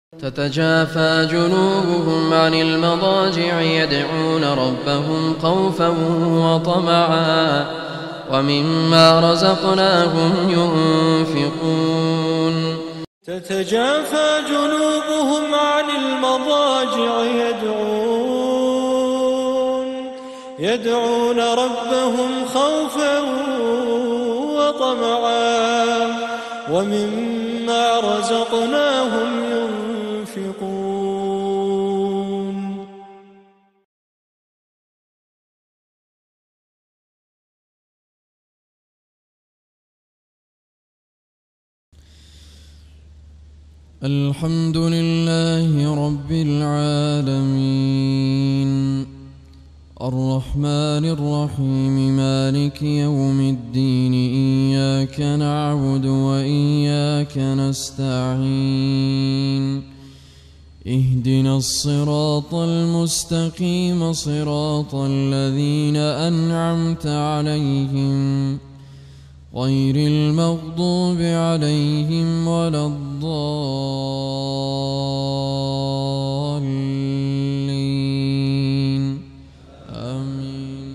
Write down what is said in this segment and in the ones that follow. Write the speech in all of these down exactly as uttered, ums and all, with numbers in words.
تتجافى جنوبهم عن المضاجع يدعون ربهم خوفا وطمعا ومما رزقناهم ينفقون تتجافى جنوبهم عن المضاجع يدعون يدعون ربهم خوفا وطمعا ومما رزقناهم ينفقون الحمد لله رب العالمين الرحمن الرحيم مالك يوم الدين إياك نعبد وإياك نستعين اهدنا الصراط المستقيم صراط الذين أنعمت عليهم غير المغضوب عليهم ولا الضالين آمين.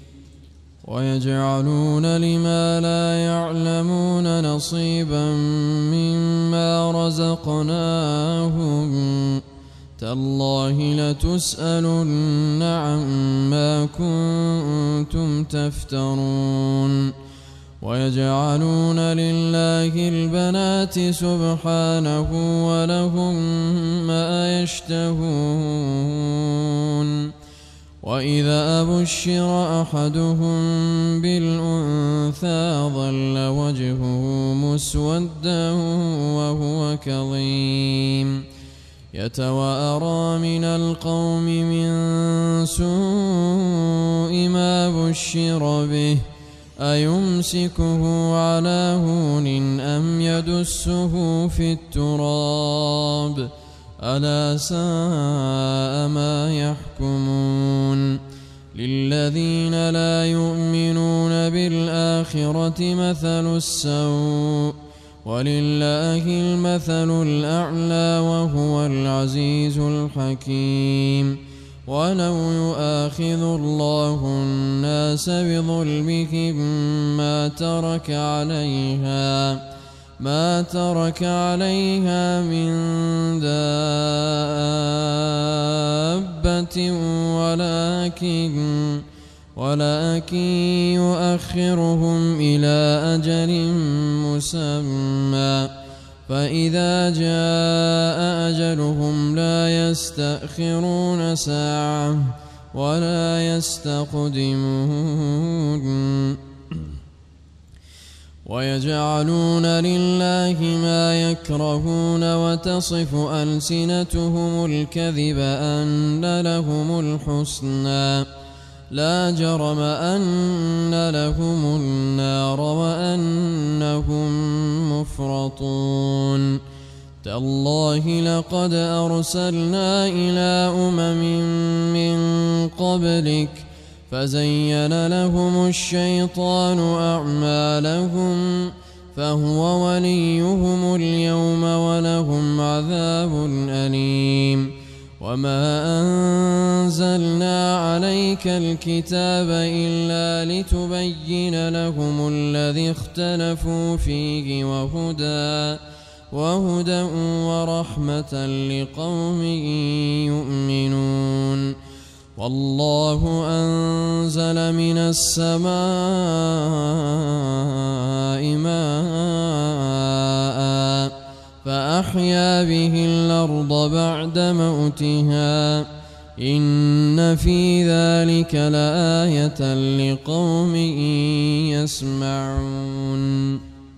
ويجعلون لما لا يعلمون نصيبا مما رزقناهم تالله لتسألن عما كنتم تفترون. ويجعلون لله البنات سبحانه ولهم ما يشتهون. وإذا بشر أحدهم بالأنثى ظل وجهه مسودا وهو كظيم يتوارى من القوم من سوء ما بشر به أيمسكه على هون أم يدسه في التراب ألا ساء ما يحكمون. للذين لا يؤمنون بالآخرة مثل السوء ولله المثل الأعلى وهو العزيز الحكيم. ولو يؤاخذ الله الناس بظلمهم ما ترك عليها ما ترك عليها من دابة ولكن ولكن يؤخرهم إلى أجل مسمى فإذا جاء أجلهم لا يستأخرون ساعة ولا يستقدمون. ويجعلون لله ما يكرهون وتصف ألسنتهم الكذب أن لهم الحسنى لا جرم أن لهم النار وأنهم مفرطون. تالله لقد أرسلنا إلى أمم من قبلك فزين لهم الشيطان أعمالهم فهو وليهم اليوم ولهم عذاب أليم. وما أنزلنا عليك الكتاب إلا لتبين لهم الذي اختلفوا فيه وهدى وهدى ورحمة لقوم يؤمنون. والله أنزل من السماء ماء فأحيا به الأرض بعد موتها إن في ذلك لآية لقوم يسمعون.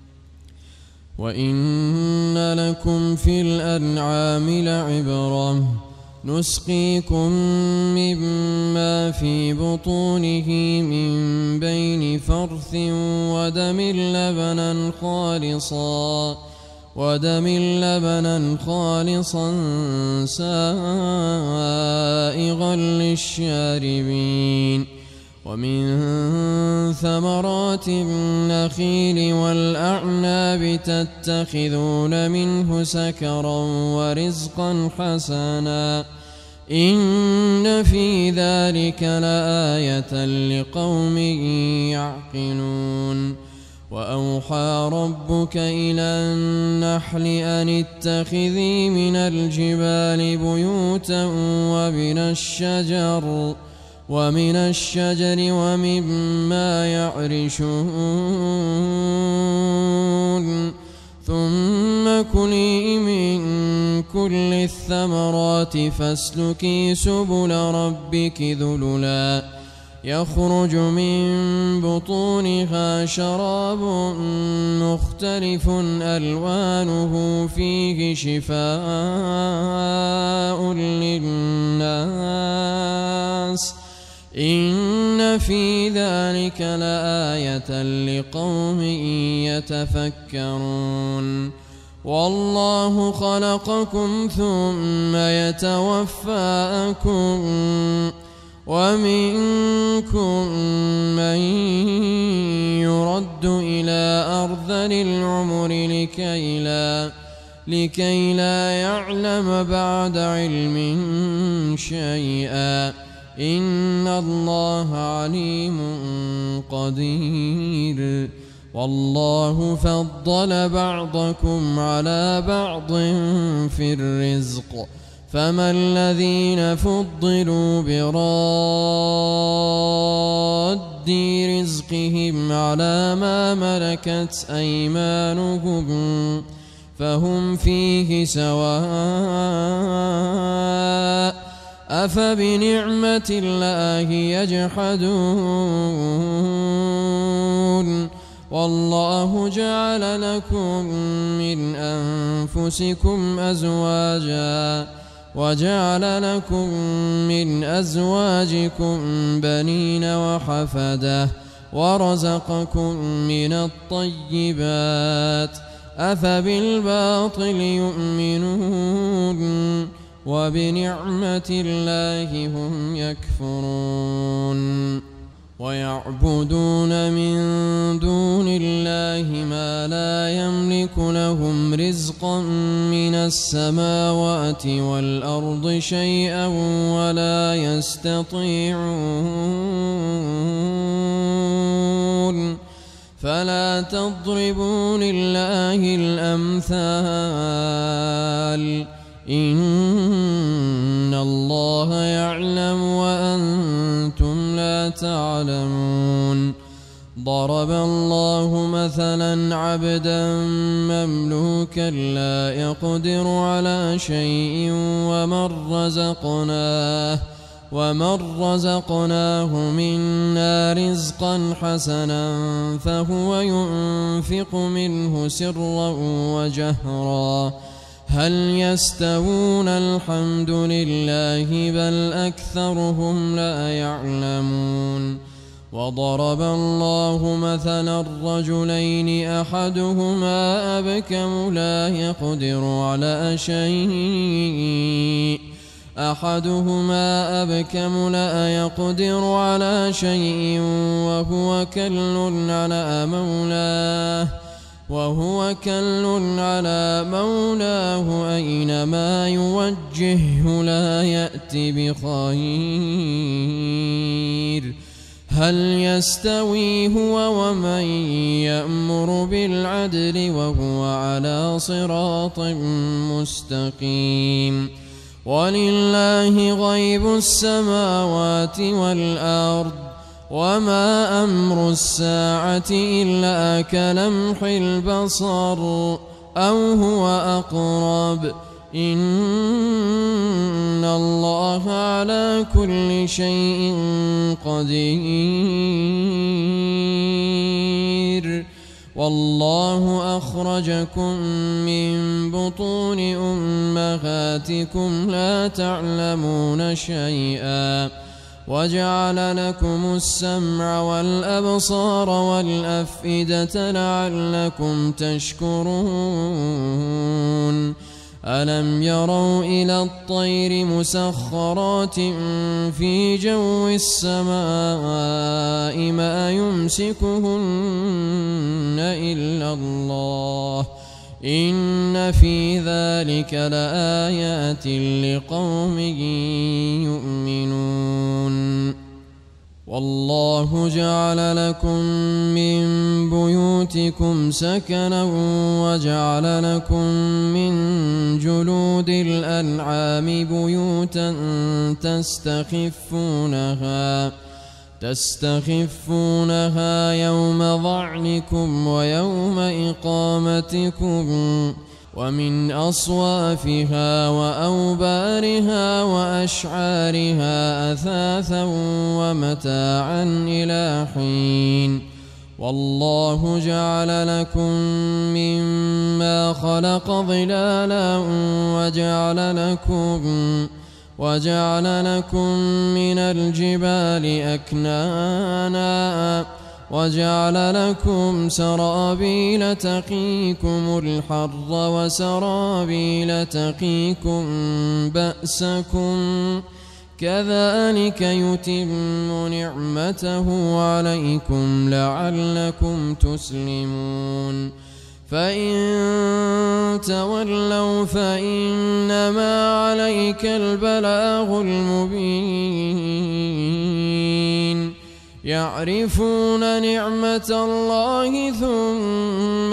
وإن لكم في الأنعام لعبرة نسقيكم مما في بطونه من بين فرث ودم لبنا خالصا ودم لبنا خالصا سائغا للشاربين ومن ثمرات النخيل والأعناب تتخذون منه سكرا ورزقا حسنا إن في ذلك لآية لقوم يعقلون وأوحى ربك إلى النحل أن اتخذي من الجبال بيوتا ومن الشجر ومن الشجر ومما يعرشون ثم كلي من كل الثمرات فاسلكي سبل ربك ذللا يخرج من بطونها شراب مختلف ألوانه فيه شفاء للناس إن في ذلك لآية لقوم يتفكرون والله خلقكم ثم يتوفاكم ومنكم من يرد إلى أرذل العمر لكي لا, لكي لا يعلم بعد علم شيئا إن الله عليم قدير والله فضل بعضكم على بعض في الرزق فما الذين فضلوا براد رزقهم على ما ملكت أيمانهم فهم فيه سواء أفبنعمة الله يجحدون والله جعل لكم من أنفسكم أزواجا وجعل لكم من أزواجكم بنين وحفدة ورزقكم من الطيبات أفبالباطل يؤمنون وبنعمة الله هم يكفرون ويعبدون من دون الله ما لا يملك لهم رزقا من السماوات والأرض شيئا ولا يستطيعون فلا تضربوا لله الأمثال إن الله يعلم وأنتم لا تعلمون ضرب الله مثلا عبدا مملوكا لا يقدر على شيء ومن رزقناه ومن رزقناه منا رزقا حسنا فهو ينفق منه سرا وجهرا هل يستوون الحمد لله بل أكثرهم لا يعلمون وضرب الله مثلا الرجلين أحدهما أبكم لا يقدر على شيء أحدهما أبكم لا يقدر على شيء وهو كل على مولاه وهو كل على مولاه أينما يوجهه لا يأتي بخير هل يستوي هو ومن يأمر بالعدل وهو على صراط مستقيم ولله غيب السماوات والأرض وما أمر الساعة إلا كلمح البصر أو هو أقرب إن الله على كل شيء قدير والله أخرجكم من بطون أمهاتكم لا تعلمون شيئا وجعل لكم السمع والأبصار والأفئدة لعلكم تشكرون ألم يروا إلى الطير مسخرات في جو السماء ما يمسكهن إلا الله إن في ذلك لآيات لقوم يؤمنون والله جعل لكم من بيوتكم سكنا وجعل لكم من جلود الأنعام بيوتا تستخفونها تستخفونها يوم ظعنكم ويوم إقامتكم ومن أصوافها وأوبارها وأشعارها أثاثا ومتاعا إلى حين والله جعل لكم مما خلق ظلالا وجعل لكم وجعل لكم من الجبال أكنانا وجعل لكم سرابيل تقيكم الحر وسرابيل تقيكم بأسكم كذلك يتم نعمته عليكم لعلكم تسلمون فإن تولوا فإنما عليك البلاغ المبين يعرفون نعمة الله ثم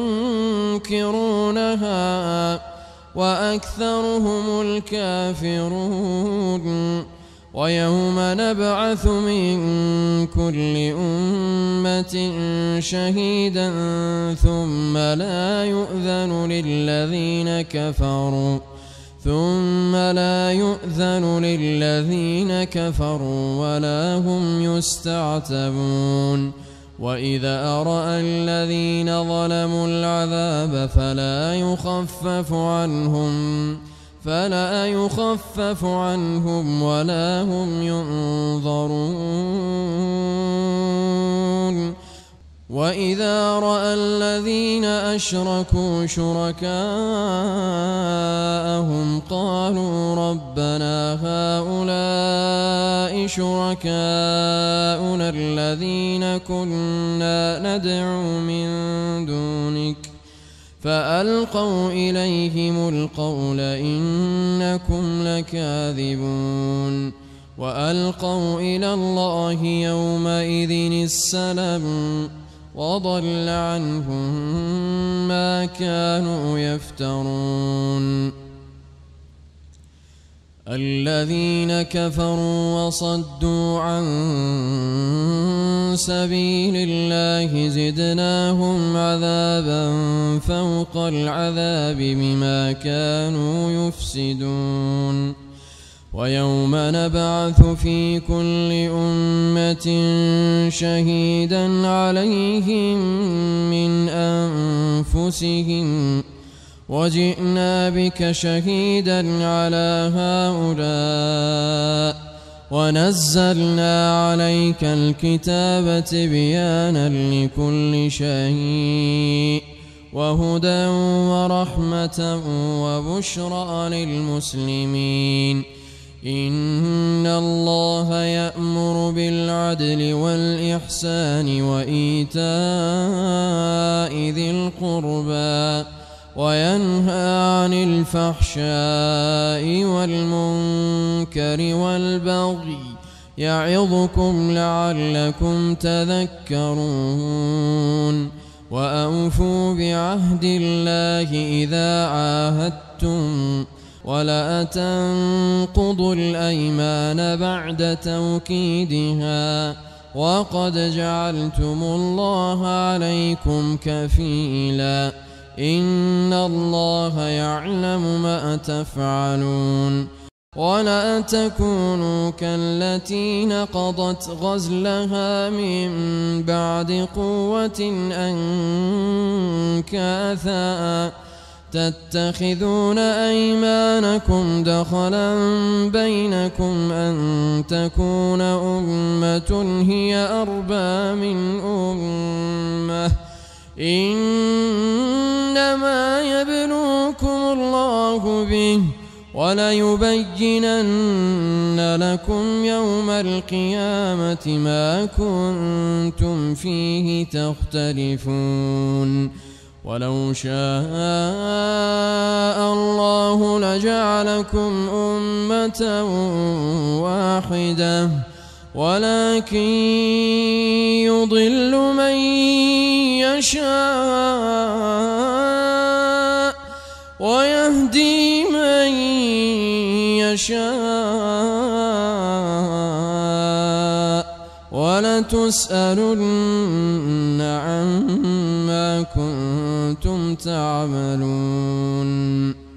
ينكرونها وأكثرهم الكافرون ويوم نبعث من كل أمة شهيدا ثم لا يؤذن للذين كفروا ثم لا يؤذن للذين كفروا ولا هم يستعتبون وإذا رأى الذين ظلموا العذاب فلا يخفف عنهم فلا يخفف عنهم ولا هم ينظرون وإذا رأى الذين أشركوا شركاءهم قالوا ربنا هؤلاء شركاؤنا الذين كنا ندعو من دونك فألقوا إليهم القول إنكم لكاذبون وألقوا إلى الله يومئذ السلام وضل عنهم ما كانوا يفترون الذين كفروا وصدوا عن سبيل الله زدناهم عذابا فوق العذاب بما كانوا يفسدون ويوم نبعث في كل أمة شهيدا عليهم من أنفسهم وجئنا بك شهيدا على هؤلاء ونزلنا عليك الكتاب تبيانا لكل شيء وهدى ورحمة وبشرى للمسلمين إن الله يأمر بالعدل والإحسان وإيتاء ذي القربى وينهى عن الفحشاء والمنكر والبغي يعظكم لعلكم تذكرون وأوفوا بعهد الله إذا عاهدتم ولا تنقضوا الأيمان بعد توكيدها وقد جعلتم الله عليكم كفيلا إن الله يعلم ما تفعلون ولا تكونوا كالتي نقضت غزلها من بعد قوة أنكاثا تتخذون أيمانكم دخلا بينكم أن تكون أمة هي أربى من أمة إنما يبلوكم الله به وليبينن لكم يوم القيامة ما كنتم فيه تختلفون ولو شاء الله لجعلكم أمة واحدة ولكن يضل من يشاء ويهدي من يشاء ولتسألن عما كنتم تعملون